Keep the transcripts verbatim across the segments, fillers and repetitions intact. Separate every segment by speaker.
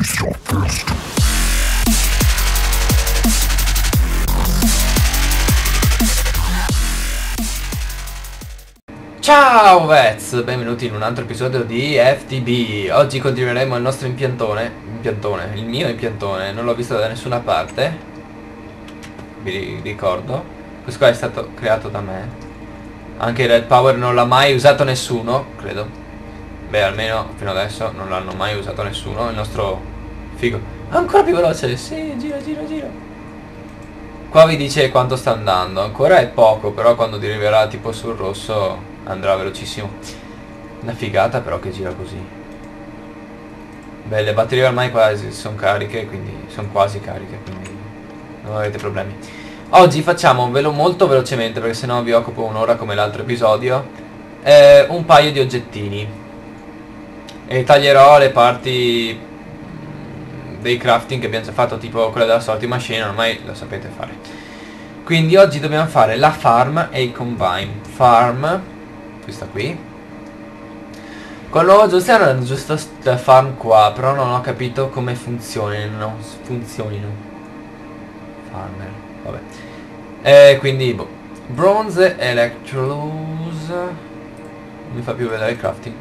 Speaker 1: Ciao Vets, benvenuti in un altro episodio di F T B. Oggi continueremo il nostro impiantone, impiantone, il mio impiantone, non l'ho visto da nessuna parte, vi ricordo. Questo qua è stato creato da me. Anche il Red Power non l'ha mai usato nessuno, credo. Beh, almeno fino adesso non l'hanno mai usato nessuno. Il nostro figo ancora più veloce, sì, gira, gira, gira. Qua vi dice quanto sta andando, ancora è poco, però quando arriverà tipo sul rosso andrà velocissimo. Una figata però che gira così. Beh, le batterie ormai quasi sono cariche, quindi sono quasi cariche, quindi non avete problemi. Oggi facciamo velo molto velocemente, perché sennò vi occupo un'ora come l'altro episodio, eh, un paio di oggettini. E taglierò le parti dei crafting che abbiamo già fatto, tipo quella della sorting machine, ormai lo sapete fare. Quindi oggi dobbiamo fare la farm e il combine. Farm, questa qui. Con l'uovo giusto era giusto la farm qua, però non ho capito come funzionino. Funzionino. Farmer, vabbè. E quindi boh. Bronze Electrolux. Non mi fa più vedere il crafting.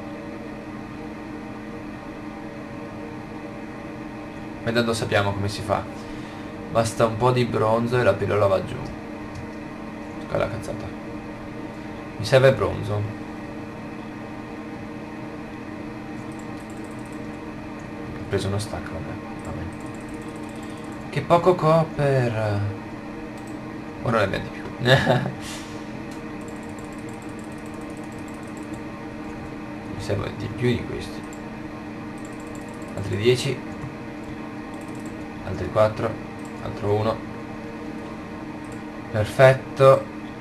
Speaker 1: Ma intanto sappiamo come si fa. Basta un po' di bronzo e la pillola va giù. Quella è la cazzata. Mi serve bronzo. Ho preso uno stack, vabbè. Vabbè. Che poco copper. Ora ne abbiamo di più. Mi serve di più di questi. Altri dieci. Altri quattro. Altro uno. Perfetto.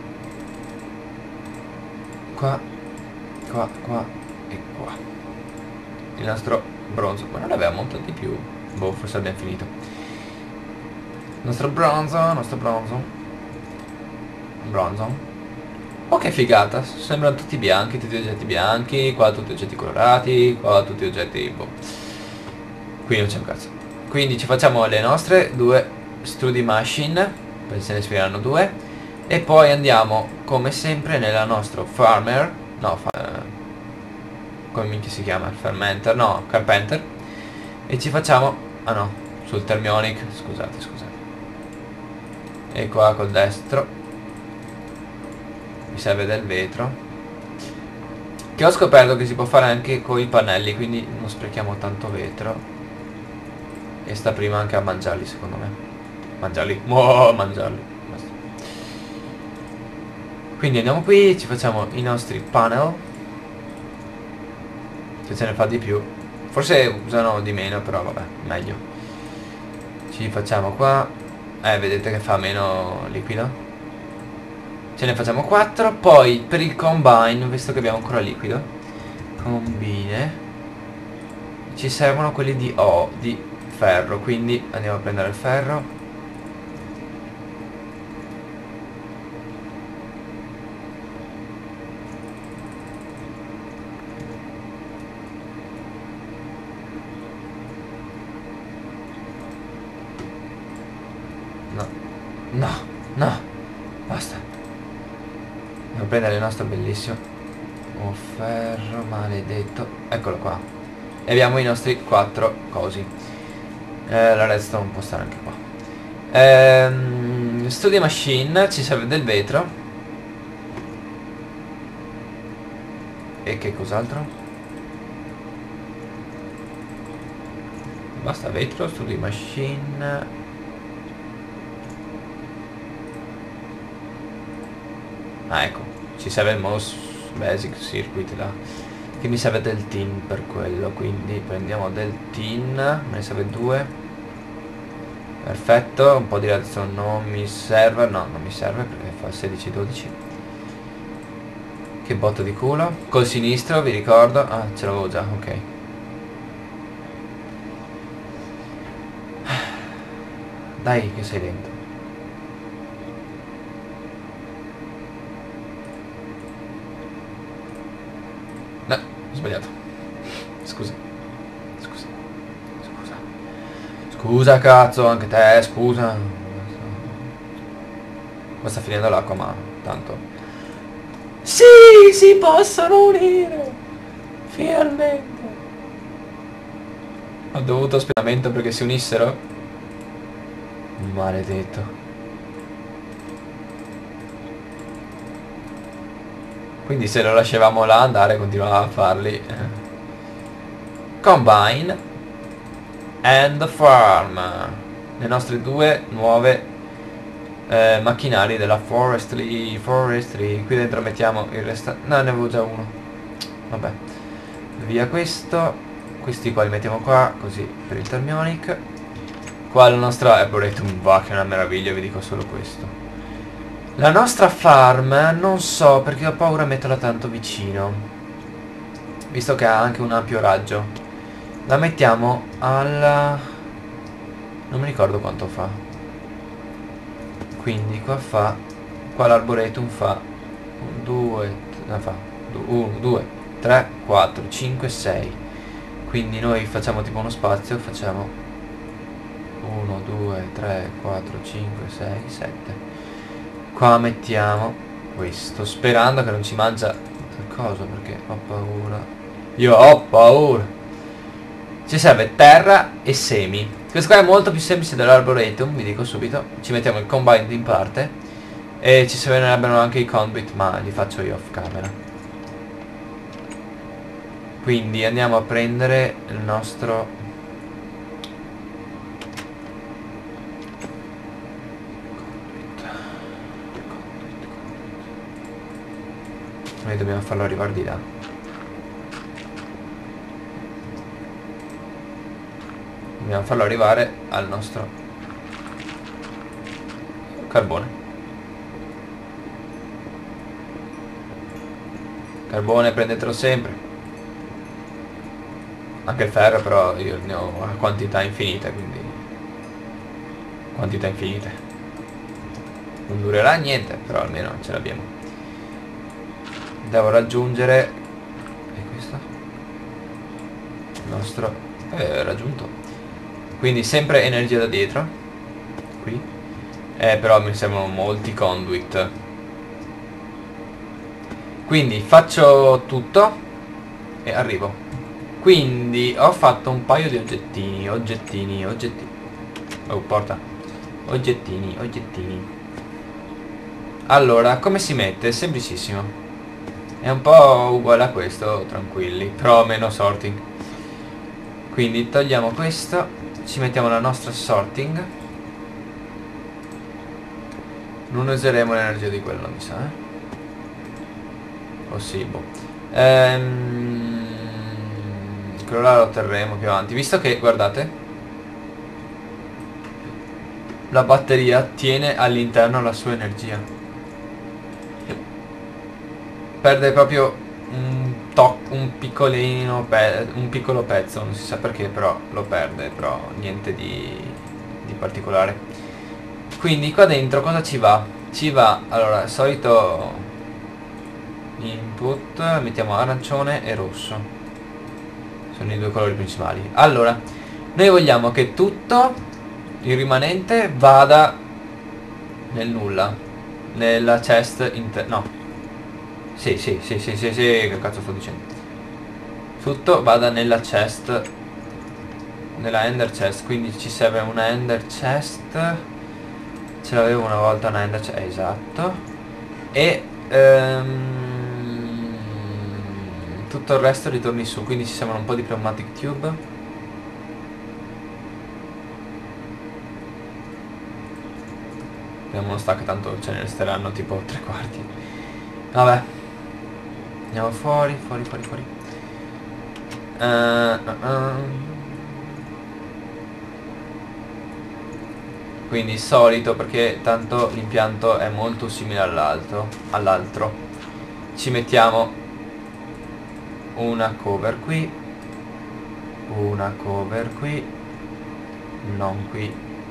Speaker 1: Qua. Qua, qua e qua. Il nostro bronzo. Ma non aveva molto di più. Boh, forse abbiamo finito. Il nostro bronzo, il nostro bronzo. Bronzo. Oh, che figata. Sembrano tutti bianchi, tutti oggetti bianchi. Qua tutti oggetti colorati. Qua tutti oggetti, boh. Qui non c'è un cazzo. Quindi ci facciamo le nostre due studi machine, perché se ne ispireranno due. E poi andiamo come sempre nella nostra farmer. No, fa, come minchia si chiama? Fermenter, no, carpenter. E ci facciamo, ah no, sul thermionic, scusate, scusate. E qua col destro mi serve del vetro, che ho scoperto che si può fare anche con i pannelli, quindi non sprechiamo tanto vetro. E sta prima anche a mangiarli, secondo me. Mangiarli, oh, mangiarli. Basta. Quindi andiamo qui, ci facciamo i nostri panel. Se ce ne fa di più. Forse usano di meno, però vabbè, meglio. Ci facciamo qua. Eh, vedete che fa meno liquido. Ce ne facciamo quattro. Poi per il combine, visto che abbiamo ancora liquido, combine, ci servono quelli di O, di ferro, quindi andiamo a prendere il ferro. No, no, no, basta. Andiamo a prendere il nostro bellissimo oh, ferro maledetto. Eccolo qua. E abbiamo i nostri quattro cosi. Eh, la redstone può stare anche qua. Ehm, studio machine, ci serve del vetro. E che cos'altro? Basta vetro, studio machine. Ah, ecco, ci serve il mouse basic circuit là. Che mi serve del tin per quello, quindi prendiamo del tin, me ne serve due. Perfetto, un po' di redstone non mi serve, no, non mi serve perché fa sedici dodici. Che botto di culo. Col sinistro, vi ricordo. Ah, ce l'avevo già, ok. Dai, che sei lento. No, ho sbagliato. Scusa. Scusa. Scusa. Scusa cazzo, anche te, scusa. Qua sta finendo l'acqua, ma tanto. Sì, si possono unire! Finalmente! Ho dovuto spiegamento perché si unissero? Maledetto. Quindi se lo lasciavamo là andare continuava a farli. Combine and farm. Le nostre due nuove eh, macchinari della forestry. Forestry. Qui dentro mettiamo il resto. No, ne avevo già uno. Vabbè. Via questo. Questi qua li mettiamo qua, così per il Thermionic. Qua la nostra Arboretum va, che è una meraviglia, vi dico solo questo. La nostra farm non so perché ho paura a metterla tanto vicino, visto che ha anche un ampio raggio. La mettiamo alla... non mi ricordo quanto fa. Quindi qua fa... qua l'arboretum fa due, no, fa uno, due, tre, quattro, cinque, sei. Quindi noi facciamo tipo uno spazio, facciamo uno, due, tre, quattro, cinque, sei, sette. Qua mettiamo questo, sperando che non ci mangia il coso, perché ho paura. Io ho paura. Ci serve terra e semi. Questo qua è molto più semplice dell'arboretum, vi dico subito. Ci mettiamo il combine in parte e ci servirebbero anche i conduit, ma li faccio io off camera. Quindi andiamo a prendere il nostro... noi dobbiamo farlo arrivare di là. Dobbiamo farlo arrivare al nostro carbone. Carbone, prendetelo sempre. Anche il ferro, però io ne ho a quantità infinite, quindi quantità infinite. Non durerà niente, però almeno ce l'abbiamo. Devo raggiungere... e questo? Il nostro... eh, raggiunto. Quindi sempre energia da dietro. Qui. Eh, però mi servono molti conduit. Quindi faccio tutto e arrivo. Quindi ho fatto un paio di oggettini. Oggettini, oggettini. Oh, porta. Oggettini, oggettini. Allora, come si mette? Semplicissimo. È un po' uguale a questo, tranquilli, però meno sorting. Quindi togliamo questo, ci mettiamo la nostra sorting. Non useremo l'energia di quello, mi sa, eh? O sì, boh. Ehm, quello là lo terremo più avanti, visto che, guardate, la batteria tiene all'interno la sua energia. Perde proprio un toc, un piccolino, pe un piccolo pezzo, non si sa perché, però lo perde, però niente di, di particolare. Quindi qua dentro cosa ci va? Ci va, allora, il solito input, mettiamo arancione e rosso. Sono i due colori principali. Allora, noi vogliamo che tutto il rimanente vada nel nulla, nella chest interna, no. Sì, sì, sì, sì, sì, sì, che cazzo sto dicendo? Tutto vada nella chest, nella ender chest, quindi ci serve una ender chest. Ce l'avevo una volta una ender chest, esatto. E ehm, tutto il resto ritorni su, quindi ci servono un po' di pneumatic tube. Abbiamo uno stack, tanto ce ne resteranno tipo tre quarti. Vabbè. Andiamo fuori, fuori, fuori, fuori. Uh, uh, uh. Quindi solito, perché tanto l'impianto è molto simile all'altro. All'altro. Ci mettiamo una cover qui. Una cover qui. Non qui.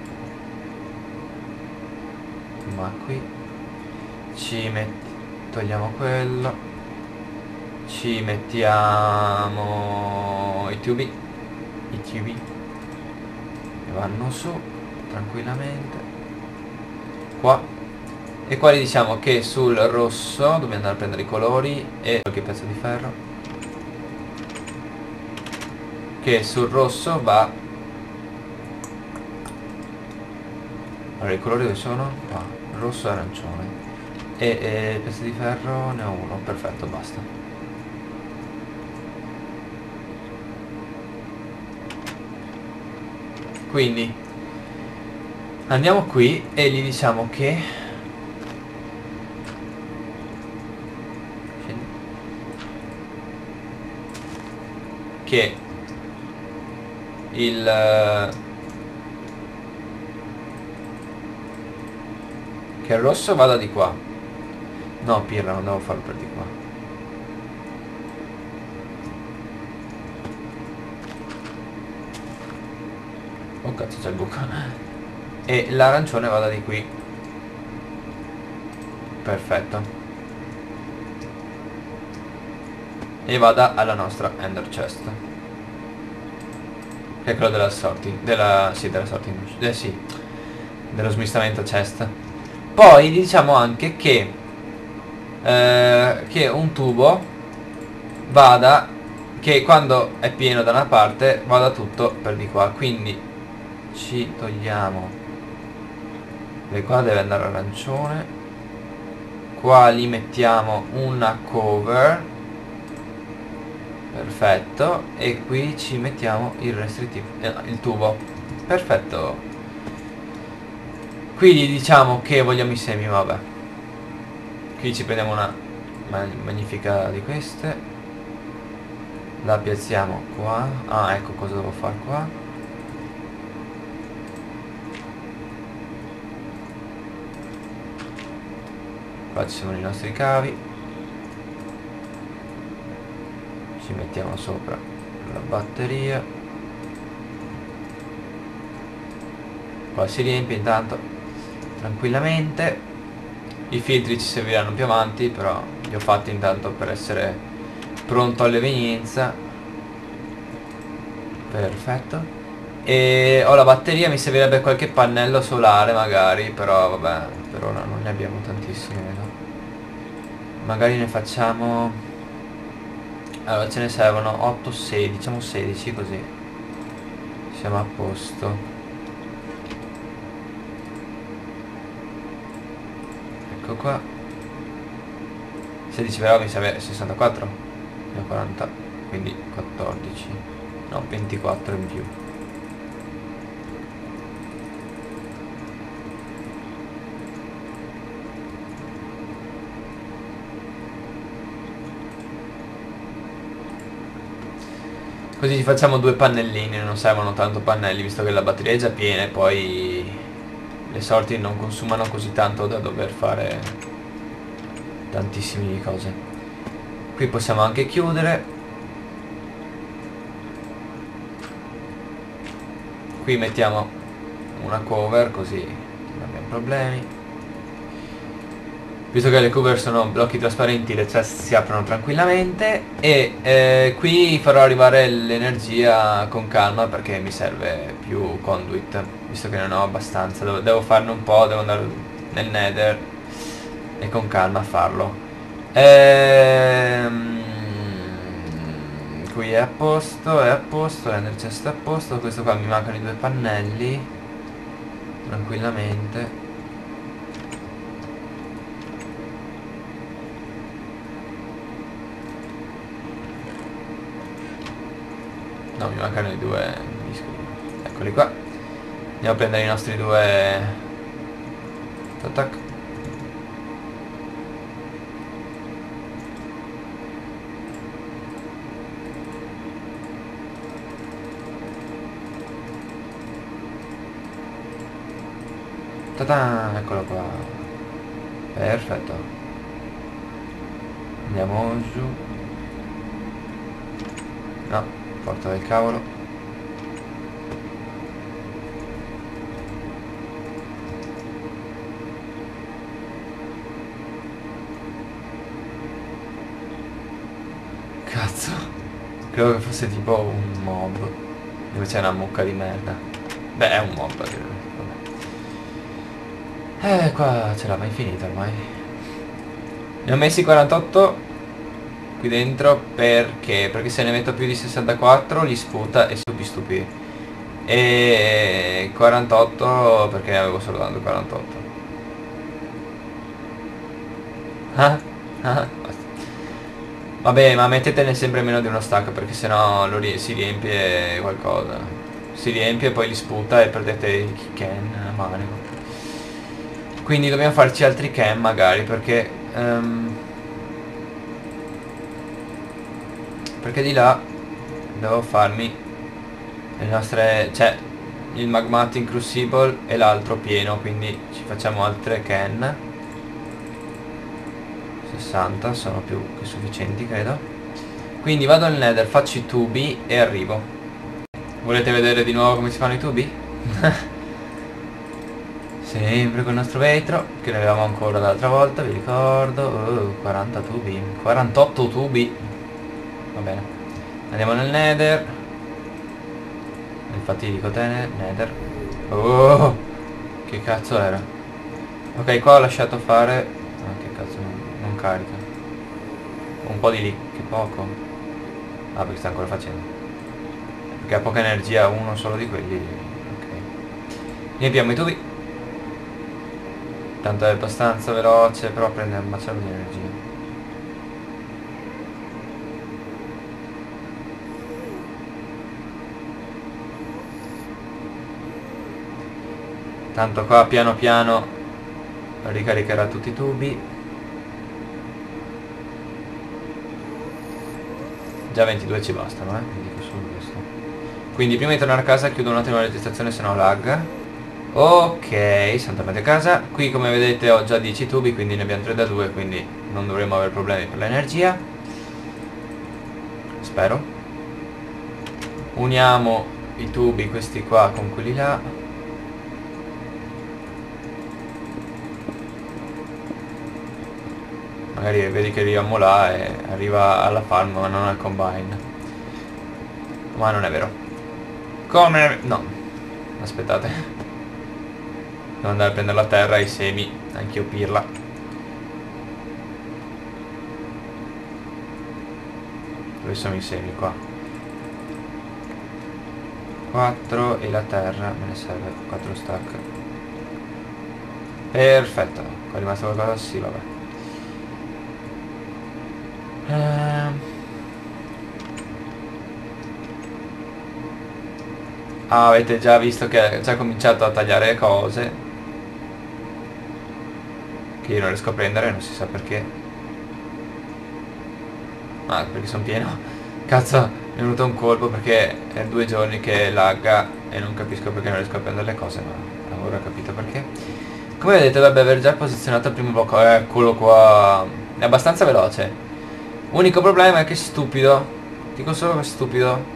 Speaker 1: Ma qui. Ci mettiamo. Togliamo quello. Ci mettiamo i tubi. I tubi. vanno su tranquillamente qua, e qua gli diciamo che sul rosso dobbiamo andare a prendere i colori e qualche pezzo di ferro, che sul rosso va. Allora i colori dove sono? Qua, rosso e arancione, e, e il pezzo di ferro ne ho uno, perfetto, basta. Quindi andiamo qui e gli diciamo che che il che il rosso vada di qua. No, pirla, non devo farlo per di qua. Oh cazzo, c'è il buco. E l'arancione vada di qui. Perfetto. E vada alla nostra ender chest, che è quello della sorting. Della. Sì, della sorting. Eh sì. Dello smistamento chest. Poi diciamo anche che eh, che un tubo vada, che quando è pieno da una parte vada tutto per di qua. Quindi ci togliamo, e qua deve andare arancione, qua gli mettiamo una cover, perfetto, e qui ci mettiamo il restrittivo, eh, il tubo, perfetto. Qui gli diciamo che vogliamo i semi, vabbè. Qui ci prendiamo una magnifica di queste, la piazziamo qua. Ah, ecco cosa devo fare qua. Qua ci sono i nostri cavi, ci mettiamo sopra la batteria, qua si riempie intanto tranquillamente. I filtri ci serviranno più avanti, però li ho fatti intanto per essere pronto all'evenienza. Perfetto. E ho la batteria, mi servirebbe qualche pannello solare magari, però vabbè, per ora non ne abbiamo tantissimi, no? Magari ne facciamo, allora ce ne servono otto, sei, diciamo sedici, così siamo a posto. Ecco qua, sedici, però mi serve sessantaquattro, ne ho quaranta, quindi quattordici, no, ventiquattro in più. Così ci facciamo due pannellini, non servono tanto pannelli visto che la batteria è già piena, e poi le sorti non consumano così tanto da dover fare tantissime cose. Qui possiamo anche chiudere. Qui mettiamo una cover così non abbiamo problemi. Visto che le cover sono blocchi trasparenti, le chest si aprono tranquillamente. E eh, qui farò arrivare l'energia con calma, perché mi serve più conduit, visto che non ho abbastanza. Devo, devo farne un po', devo andare nel nether e con calma farlo. Ehm, qui è a posto, è a posto, l'ender chest è a posto. Questo qua mi mancano i due pannelli, tranquillamente. No, mi mancano i due, eccoli qua. Andiamo a prendere i nostri due. Tac. Ta-ta, eccolo qua. Perfetto. Andiamo giù. No, porta del cavolo. Cazzo. Credo che fosse tipo un mob, dove c'è una mucca di merda. Beh, è un mob. Vabbè. Eh, qua ce l'ha mai finita ormai. Ne ho messi quarantotto qui dentro perché? Perché se ne metto più di sessantaquattro li sputa e stupi stupi. E quarantotto perché avevo solo dato quarantotto. Ah, ah, basta. Vabbè, ma mettetene sempre meno di uno stack perché sennò lo ri- si riempie qualcosa. Si riempie e poi li sputa e perdete il can a manico. Quindi dobbiamo farci altri can magari perché ehm, perché di là devo farmi le nostre, cioè il magmatic crucible e l'altro pieno, quindi ci facciamo altre can. sessanta sono più che sufficienti, credo. Quindi vado nel nether, faccio i tubi e arrivo. Volete vedere di nuovo come si fanno i tubi? Sempre con il nostro vetro, che ne avevamo ancora l'altra volta, vi ricordo. Oh, quaranta tubi, quarantotto tubi. Va bene. Andiamo nel nether. Infatti dico te nether. Oh, che cazzo era? Ok, qua ho lasciato fare. Ah, che cazzo, non, non carica. Un po' di lì, che poco. Ah, perché sta ancora facendo. Perché ha poca energia uno solo di quelli. Ok. Riempiamo i tubi. Tanto è abbastanza veloce, però prende un macello di energia. Tanto qua piano piano ricaricherà tutti i tubi. Già ventidue ci bastano, eh, vi dico solo questo. Quindi prima di tornare a casa chiudo un attimo la registrazione, se no lag. Ok, siamo tornati a casa. Qui come vedete ho già dieci tubi, quindi ne abbiamo tre da due, quindi non dovremo avere problemi per l'energia. Spero. Uniamo i tubi, questi qua, con quelli là. Magari vedi che arriviamo là e arriva alla farm ma non al combine. Ma non è vero. Come? No. Aspettate. Devo andare a prendere la terra e i semi. Anch'io pirla. Dove sono i semi qua? quattro e la terra. Me ne serve quattro stack. Perfetto. Qua è rimasto qualcosa? Sì, vabbè. Ehm... Ah, avete già visto che ha già cominciato a tagliare cose che io non riesco a prendere, non si sa perché. Ah, perché sono pieno. Cazzo, mi è venuto un colpo perché è due giorni che lagga e non capisco perché non riesco a prendere le cose, ma ora ho capito perché. Come vedete dovrebbe aver già posizionato il primo blocco. Eccolo qua. È abbastanza veloce. Unico problema è che è stupido. Dico solo che è stupido.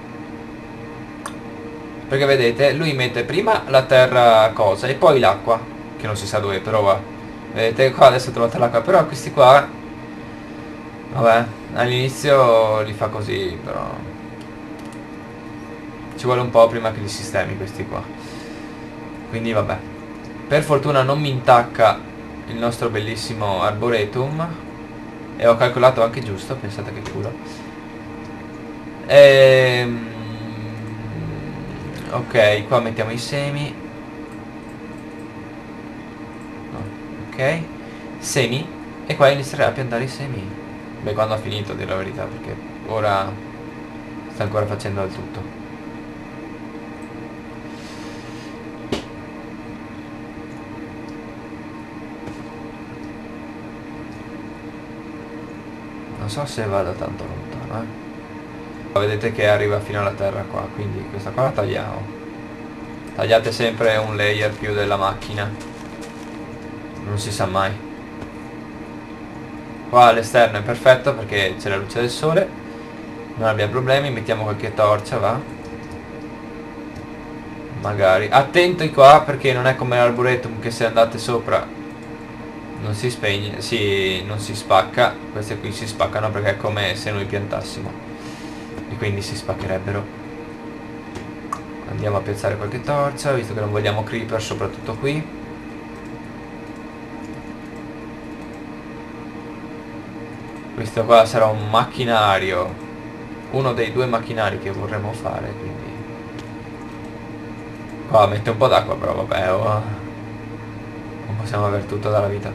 Speaker 1: Perché vedete, lui mette prima la terra cosa e poi l'acqua, che non si sa dove, però va. Vedete qua adesso ho trovato l'acqua, però questi qua, vabbè, all'inizio li fa così, però ci vuole un po' prima che li sistemi questi qua. Quindi vabbè. Per fortuna non mi intacca il nostro bellissimo arboretum. E ho calcolato anche giusto, pensate che culo. Ehm... Ok, qua mettiamo i semi. No, ok. Semi. E qua inizierà a piantare i semi. Beh, quando ha finito, a dire la verità, perché ora sta ancora facendo il tutto. Non so se vada tanto lontano, eh. Vedete che arriva fino alla terra qua, quindi questa qua la tagliamo. Tagliate sempre un layer più della macchina. Non si sa mai. Qua all'esterno è perfetto perché c'è la luce del sole. Non abbiamo problemi, mettiamo qualche torcia, va. Magari. Attenti qua perché non è come l'arboretum che se andate sopra non si spegne, si, non si spacca. Queste qui si spaccano perché è come se noi piantassimo. E quindi si spaccherebbero. Andiamo a piazzare qualche torcia, visto che non vogliamo creeper soprattutto qui. Questo qua sarà un macchinario, uno dei due macchinari che vorremmo fare, quindi qua mette un po' d'acqua, però vabbè, oh, non possiamo avere tutto dalla vita.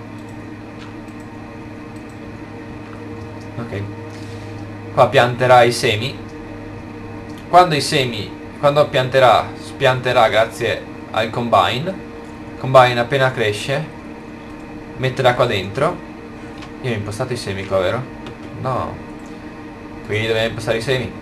Speaker 1: Ok, qua pianterà i semi. Quando i semi, quando pianterà, spianterà grazie al combine. Combine appena cresce metterà qua dentro. Io ho impostato i semi qua, vero? No. Quindi dobbiamo impostare i semi.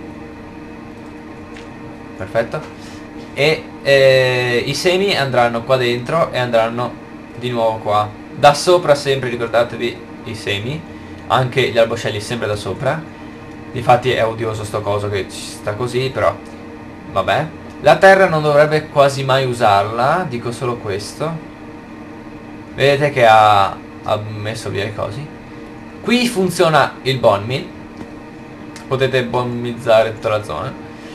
Speaker 1: Perfetto. E eh, i semi andranno qua dentro e andranno di nuovo qua. Da sopra sempre, ricordatevi, i semi. Anche gli alboscelli sempre da sopra. Difatti è odioso sto coso che ci sta così, però vabbè. La terra non dovrebbe quasi mai usarla. Dico solo questo. Vedete che ha, ha messo via i cosi. Qui funziona il bone mill. Potete bonmizzare tutta la zona.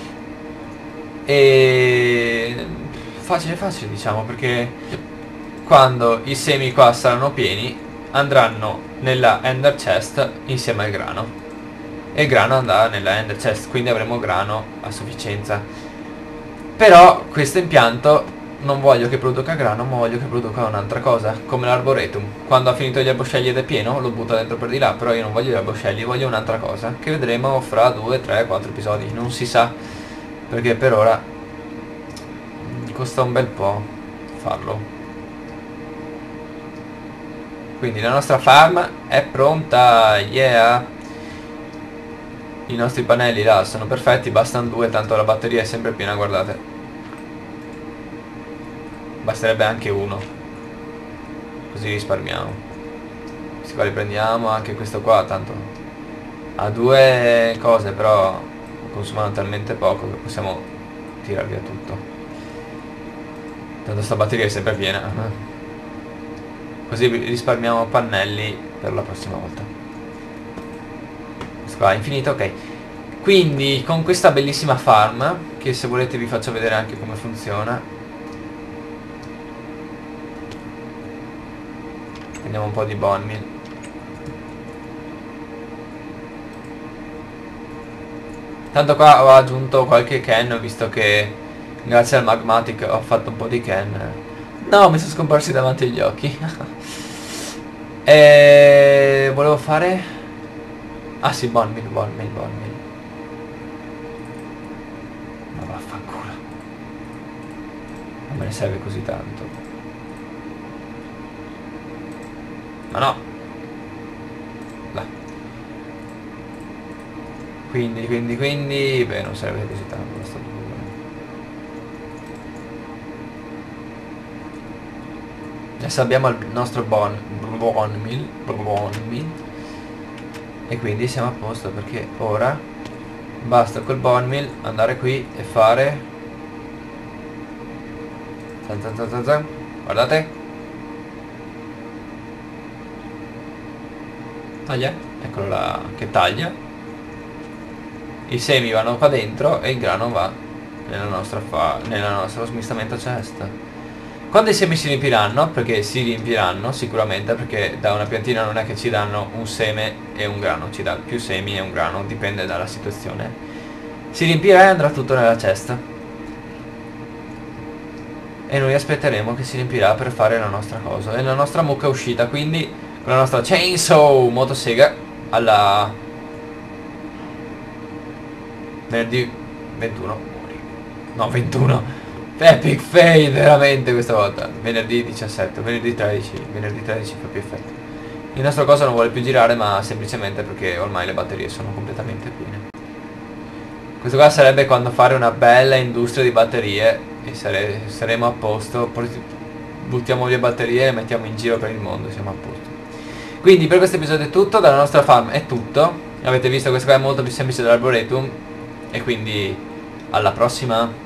Speaker 1: E facile facile diciamo, perché quando i semi qua saranno pieni andranno nella ender chest insieme al grano. E il grano andrà nella ender chest, quindi avremo grano a sufficienza. Però questo impianto non voglio che produca grano, ma voglio che produca un'altra cosa, come l'arboretum. Quando ha finito gli arboscelli ed è pieno lo butta dentro per di là. Però io non voglio gli arboscelli, voglio un'altra cosa, che vedremo fra due, tre, quattro episodi, non si sa, perché per ora costa un bel po' farlo. Quindi la nostra farm è pronta, yeah. I nostri pannelli là sono perfetti, bastano due, tanto la batteria è sempre piena, guardate. Basterebbe anche uno, così risparmiamo. Questi qua li prendiamo, anche questo qua tanto ha due cose, però consumano talmente poco che possiamo tirare via tutto. Tanto sta batteria è sempre piena. Così risparmiamo pannelli per la prossima volta. Questo qua è infinito, ok. Quindi con questa bellissima farm, che se volete vi faccio vedere anche come funziona. Prendiamo un po' di bone meal. Tanto qua ho aggiunto qualche can, visto che grazie al magmatic ho fatto un po' di can. No, mi sono scomparsi davanti agli occhi. E volevo fare... Ah sì, bone meal, bone meal, bone meal. Ma vaffanculo. Non me ne serve così tanto. Ma no. Là. Quindi, quindi, quindi... Beh, non serve così tanto questo due. Adesso abbiamo il nostro bone, bone meal, bone meal. E quindi siamo a posto, perché ora basta col bone meal andare qui e fare... Zan zan zan zan zan. Guardate. Taglia, eccolo là che taglia. I semi vanno qua dentro e il grano va nella nostra fa nella nostra smistamento chest. Quando i semi si riempiranno, perché si riempiranno sicuramente, perché da una piantina non è che ci danno un seme e un grano, ci dà più semi e un grano, dipende dalla situazione. Si riempirà e andrà tutto nella cesta. E noi aspetteremo che si riempirà per fare la nostra cosa. E la nostra mucca è uscita, quindi con la nostra chainsaw motosega alla venerdì ventuno. No, ventuno. Epic fail veramente questa volta. Venerdì diciassette, venerdì tredici. Venerdì tredici fa più effetto. Il nostro cosa non vuole più girare, ma semplicemente perché ormai le batterie sono completamente piene. Questo qua sarebbe quando fare una bella industria di batterie e sare saremo a posto. Buttiamo via batterie e le mettiamo in giro per il mondo, siamo a posto. Quindi per questo episodio è tutto, dalla nostra farm è tutto. Avete visto, questo qua è molto più semplice dell'arboretum. E quindi alla prossima.